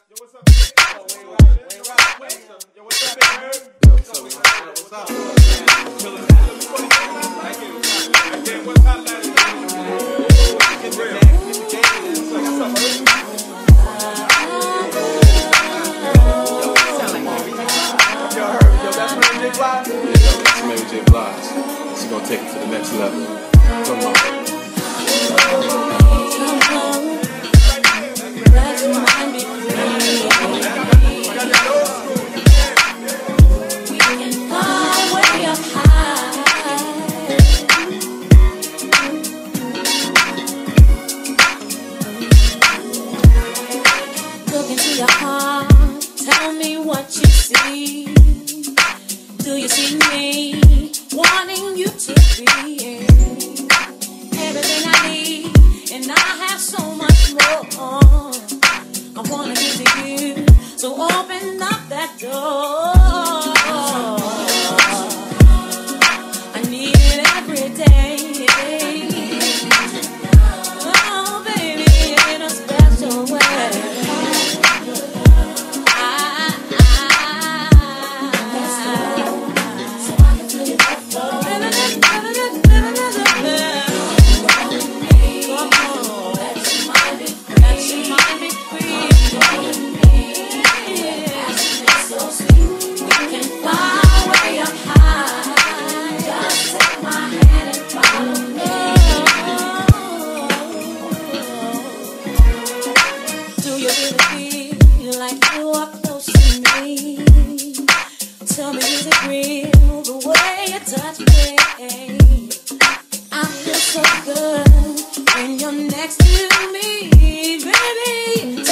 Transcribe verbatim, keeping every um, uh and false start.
Take it to the next level. Come on. Let your mind be free. We can fly way up high. Look into your heart. Tell me what you see. Do you see me? Wanting you to be everything I need, and I have so much more. I wanna give to you, so open up that door. I need it every day. Oh, baby, in a special way. Tell me, is it real the way you touch me? I feel so good when you're next to me, baby.